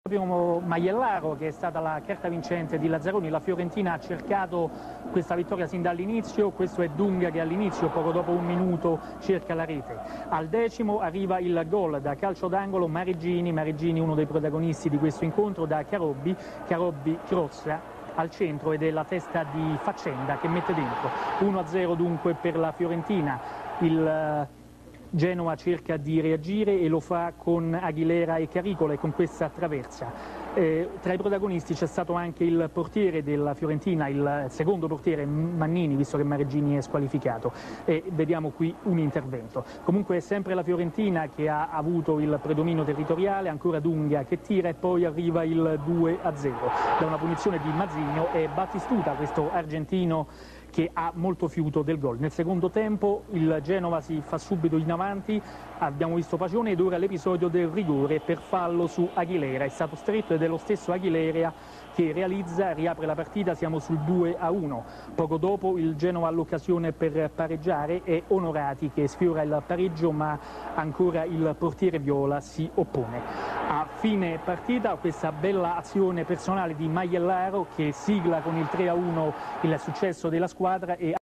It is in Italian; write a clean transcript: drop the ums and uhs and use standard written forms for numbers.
Maiellaro, che è stata la carta vincente di Lazzaroni. La Fiorentina ha cercato questa vittoria sin dall'inizio, questo è Dunga che all'inizio, poco dopo un minuto, cerca la rete. Al 10° arriva il gol da calcio d'angolo, Mareggini uno dei protagonisti di questo incontro, da Carobbi crossa al centro ed è la testa di Faccenda che mette dentro. 1-0 dunque per la Fiorentina. Il Genoa cerca di reagire e lo fa con Aguilera e Caricola e con questa traversa. Tra i protagonisti c'è stato anche il portiere della Fiorentina, il secondo portiere Mannini, visto che Mareggini è squalificato, e vediamo qui un intervento. Comunque è sempre la Fiorentina che ha avuto il predominio territoriale, ancora Dunga che tira e poi arriva il 2-0 da una punizione di Mazzigno e Battistuta, questo argentino che ha molto fiuto del gol. Nel secondo tempo il Genova si fa subito in avanti, abbiamo visto Pacione ed ora l'episodio del rigore per fallo su Aguilera. È stato stretto ed è lo stesso Aguilera che riapre la partita, siamo sul 2-1. Poco dopo il Genova ha l'occasione per pareggiare, è Onorati che sfiora il pareggio ma ancora il portiere viola si oppone. A fine partita questa bella azione personale di Maiellaro che sigla con il 3-1 il successo della squadra e